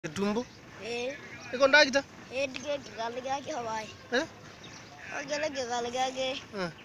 Tumbo? Iko ndagita? Dige galigage hawai. Ogele galigage.